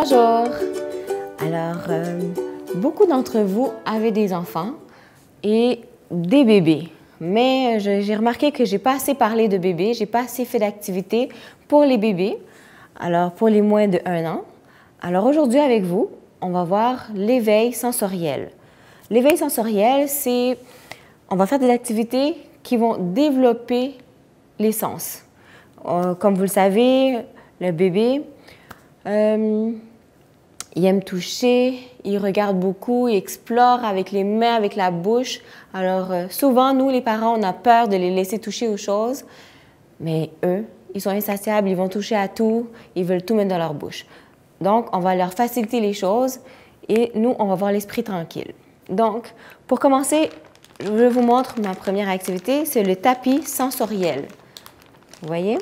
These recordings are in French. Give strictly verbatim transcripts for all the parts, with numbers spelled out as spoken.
Bonjour! Alors, euh, beaucoup d'entre vous avaient des enfants et des bébés, mais j'ai remarqué que je n'ai pas assez parlé de bébés, je n'ai pas assez fait d'activités pour les bébés, alors pour les moins de un an. Alors aujourd'hui avec vous, on va voir l'éveil sensoriel. L'éveil sensoriel, c'est, on va faire des activités qui vont développer les sens. Euh, comme vous le savez, le bébé, euh, il aime toucher, il regarde beaucoup, il explore avec les mains, avec la bouche. Alors euh, souvent, nous les parents, on a peur de les laisser toucher aux choses, mais eux, ils sont insatiables, ils vont toucher à tout, ils veulent tout mettre dans leur bouche. Donc, on va leur faciliter les choses et nous, on va avoir l'esprit tranquille. Donc, pour commencer, je vous montre ma première activité, c'est le tapis sensoriel. Vous voyez?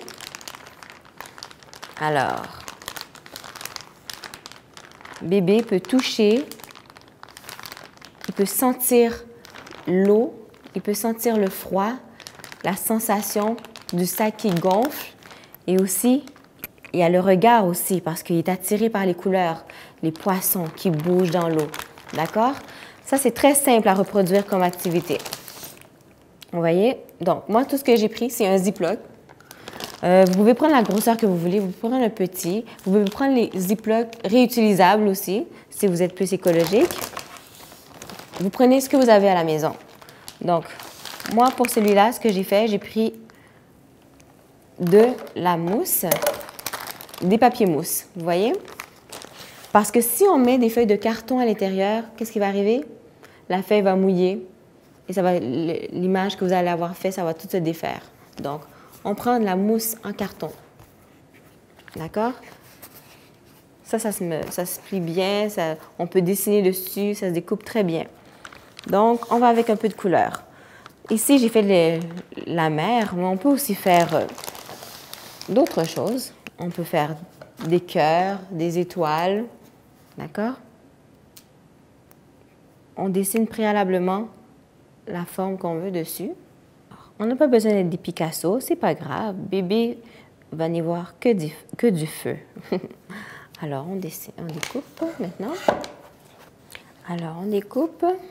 Alors, bébé peut toucher, il peut sentir l'eau, il peut sentir le froid, la sensation du sac qui gonfle et aussi, il y a le regard aussi parce qu'il est attiré par les couleurs, les poissons qui bougent dans l'eau. D'accord? Ça, c'est très simple à reproduire comme activité. Vous voyez? Donc, moi, tout ce que j'ai pris, c'est un Ziploc. Euh, vous pouvez prendre la grosseur que vous voulez, vous pouvez prendre le petit, vous pouvez prendre les Ziplocs réutilisables aussi, si vous êtes plus écologique. Vous prenez ce que vous avez à la maison. Donc, moi, pour celui-là, ce que j'ai fait, j'ai pris de la mousse, des papiers mousse, vous voyez? Parce que si on met des feuilles de carton à l'intérieur, qu'est-ce qui va arriver? La feuille va mouiller et ça va, l'image que vous allez avoir fait, ça va tout se défaire. Donc, on prend de la mousse en carton. D'accord? Ça, ça se, ça se plie bien, ça, on peut dessiner dessus, ça se découpe très bien. Donc, on va avec un peu de couleur. Ici, j'ai fait les, la mer, mais on peut aussi faire euh, d'autres choses. On peut faire des cœurs, des étoiles. D'accord? On dessine préalablement la forme qu'on veut dessus. On n'a pas besoin d'être des Picasso, c'est pas grave. Bébé va n'y voir que du, que du feu. Alors, on, dessine, on découpe maintenant. Alors, on découpe. Vous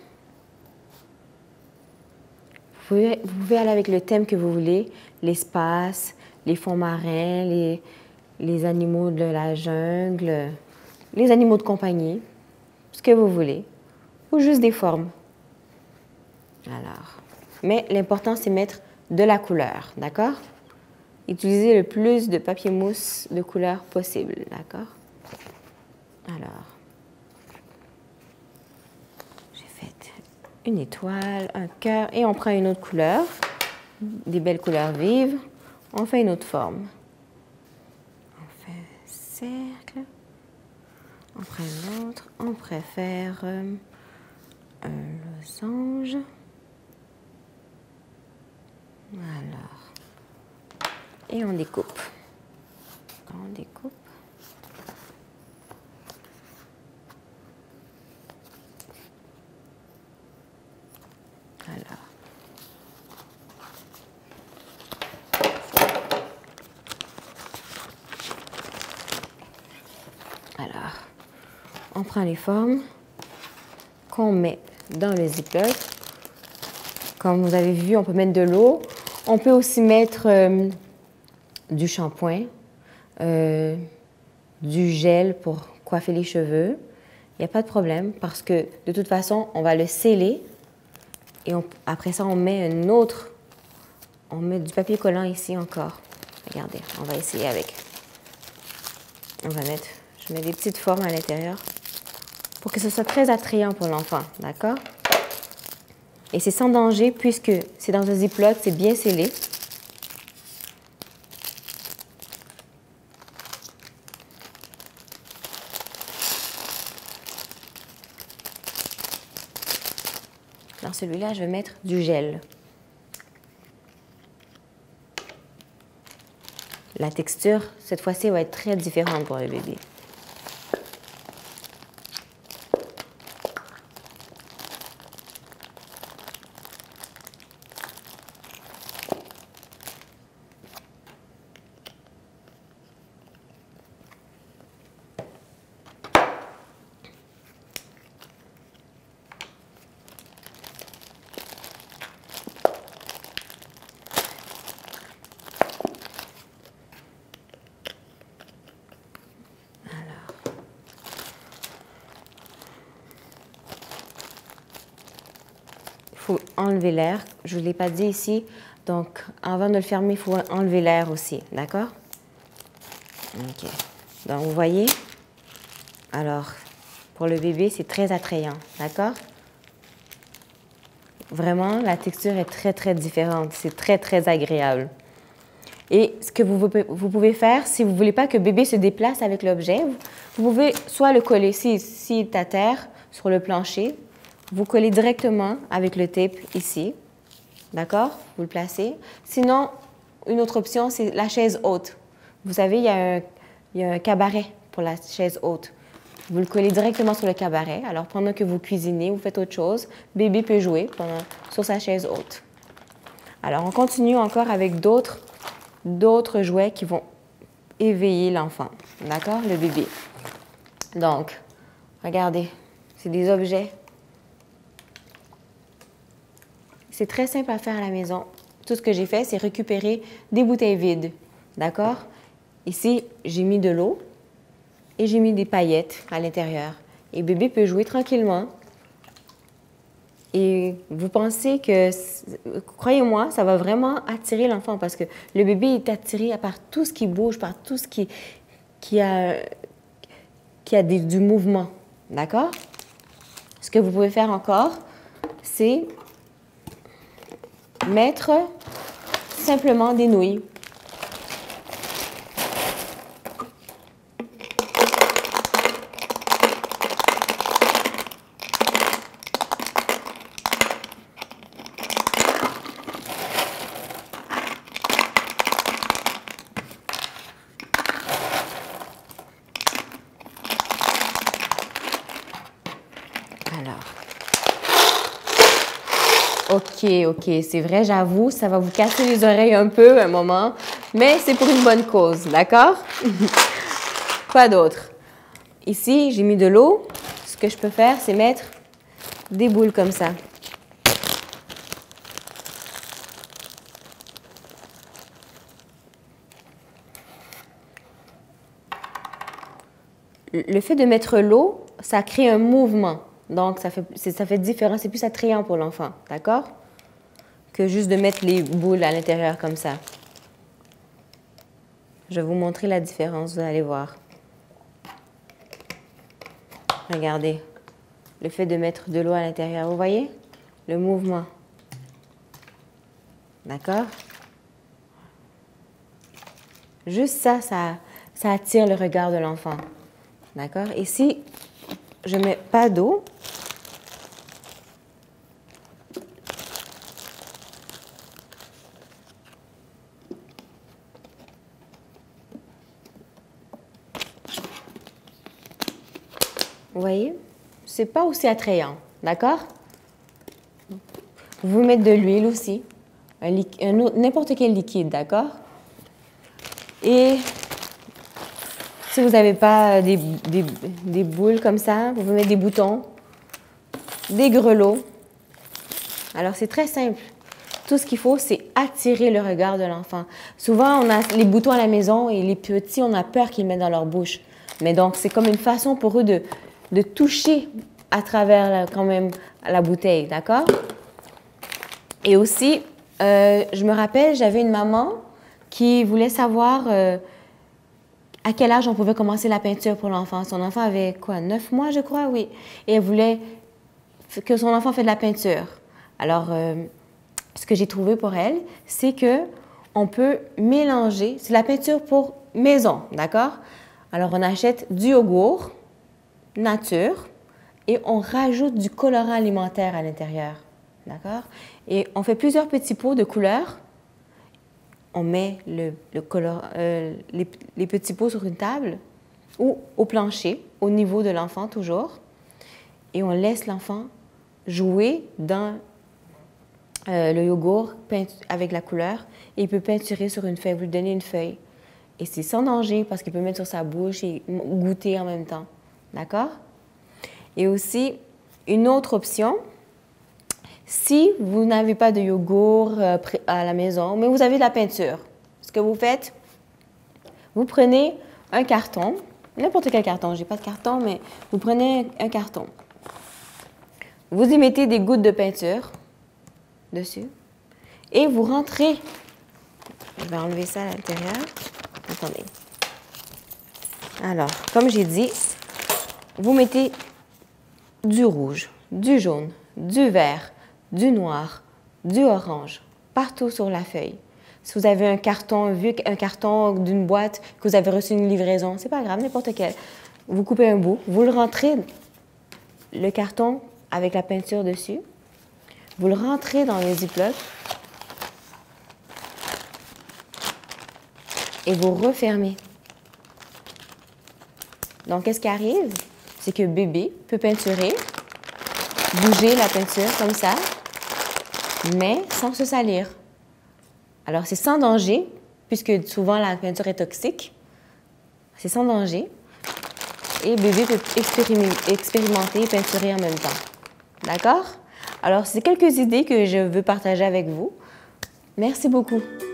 pouvez, vous pouvez aller avec le thème que vous voulez, l'espace, les fonds marins, les, les animaux de la jungle, les animaux de compagnie, ce que vous voulez, ou juste des formes. Alors, mais l'important, c'est mettre de la couleur, d'accord? Utilisez le plus de papier mousse de couleur possible, d'accord? Alors, j'ai fait une étoile, un cœur, et on prend une autre couleur, des belles couleurs vives. On fait une autre forme. On fait un cercle. On prend une autre. On préfère euh, un losange. Alors, et on découpe. On découpe. Alors. Alors, on prend les formes qu'on met dans le Ziploc. Comme vous avez vu, on peut mettre de l'eau. On peut aussi mettre euh, du shampoing, euh, du gel pour coiffer les cheveux. Il n'y a pas de problème parce que de toute façon, on va le sceller et on, après ça, on met un autre, on met du papier collant ici encore. Regardez, on va essayer avec. On va mettre, je mets des petites formes à l'intérieur pour que ce soit très attrayant pour l'enfant, d'accord? Et c'est sans danger puisque c'est dans un Ziploc, c'est bien scellé. Dans celui-là, je vais mettre du gel. La texture, cette fois-ci, va être très différente pour le bébé. faut enlever l'air. Je ne vous l'ai pas dit ici. Donc, avant de le fermer, il faut enlever l'air aussi. D'accord? OK. Donc, vous voyez? Alors, pour le bébé, c'est très attrayant. D'accord? Vraiment, la texture est très, très différente. C'est très, très agréable. Et ce que vous, vous pouvez faire, si vous ne voulez pas que bébé se déplace avec l'objet, vous pouvez soit le coller, s'il si, si est à terre, sur le plancher, vous collez directement avec le tape ici. D'accord? Vous le placez. Sinon, une autre option, c'est la chaise haute. Vous savez, il y, a un, il y a un cabaret pour la chaise haute. Vous le collez directement sur le cabaret. Alors, pendant que vous cuisinez, vous faites autre chose, bébé peut jouer pendant, sur sa chaise haute. Alors, on continue encore avec d'autres d'autres jouets qui vont éveiller l'enfant. D'accord? Le bébé. Donc, regardez, c'est des objets. C'est très simple à faire à la maison. Tout ce que j'ai fait, c'est récupérer des bouteilles vides. D'accord? Ici, j'ai mis de l'eau et j'ai mis des paillettes à l'intérieur. Et bébé peut jouer tranquillement. Et vous pensez que, croyez-moi, ça va vraiment attirer l'enfant parce que le bébé est attiré par tout ce qui bouge, par tout ce qui, qui a, qui a des, du mouvement. D'accord? Ce que vous pouvez faire encore, c'est mettre simplement des nouilles. OK, OK, c'est vrai, j'avoue, ça va vous casser les oreilles un peu un moment, mais c'est pour une bonne cause, d'accord? Quoi d'autre? Ici, j'ai mis de l'eau. Ce que je peux faire, c'est mettre des boules comme ça. Le fait de mettre l'eau, ça crée un mouvement. Donc, ça fait, ça fait différent, c'est plus attrayant pour l'enfant, d'accord? Que juste de mettre les boules à l'intérieur comme ça. Je vais vous montrer la différence, vous allez voir. Regardez, le fait de mettre de l'eau à l'intérieur, vous voyez? Le mouvement. D'accord? Juste ça, ça, ça attire le regard de l'enfant. D'accord? Et si je ne mets pas d'eau, vous voyez, c'est pas aussi attrayant, d'accord? Vous mettez de l'huile aussi, n'importe quel liquide, d'accord? Et si vous n'avez pas des, des, des boules comme ça, vous pouvez mettre des boutons, des grelots. Alors, c'est très simple. Tout ce qu'il faut, c'est attirer le regard de l'enfant. Souvent, on a les boutons à la maison et les petits, on a peur qu'ils mettent dans leur bouche. Mais donc, c'est comme une façon pour eux de, de toucher à travers la, quand même la bouteille, d'accord? Et aussi, euh, je me rappelle, j'avais une maman qui voulait savoir euh, à quel âge on pouvait commencer la peinture pour l'enfant. Son enfant avait quoi, neuf mois, je crois, oui. Et elle voulait que son enfant fasse de la peinture. Alors, euh, ce que j'ai trouvé pour elle, c'est que on peut mélanger, c'est la peinture pour maison, d'accord? Alors, on achète du yogourt nature et on rajoute du colorant alimentaire à l'intérieur, d'accord? Et on fait plusieurs petits pots de couleurs. On met le, le color, euh, les, les petits pots sur une table ou au plancher, au niveau de l'enfant toujours. Et on laisse l'enfant jouer dans euh, le yogourt avec la couleur. Et il peut peinturer sur une feuille, vous lui donnez une feuille. Et c'est sans danger parce qu'il peut mettre sur sa bouche et goûter en même temps. D'accord? Et aussi, une autre option, si vous n'avez pas de yogourt euh, à la maison, mais vous avez de la peinture, ce que vous faites, vous prenez un carton, n'importe quel carton, je n'ai pas de carton, mais vous prenez un carton. Vous y mettez des gouttes de peinture, dessus. Et vous rentrez. Je vais enlever ça à l'intérieur. Attendez. Alors, comme j'ai dit, vous mettez du rouge, du jaune, du vert, du noir, du orange, partout sur la feuille. Si vous avez un carton, un vieux un carton d'une boîte, que vous avez reçu une livraison, c'est pas grave, n'importe quel. Vous coupez un bout, vous le rentrez, le carton avec la peinture dessus, vous le rentrez dans le ziploc et vous refermez. Donc, qu'est-ce qui arrive? C'est que bébé peut peinturer, bouger la peinture comme ça, mais sans se salir. Alors, c'est sans danger, puisque souvent la peinture est toxique. C'est sans danger. Et bébé peut expérimenter et peinturer en même temps. D'accord? Alors, c'est quelques idées que je veux partager avec vous. Merci beaucoup.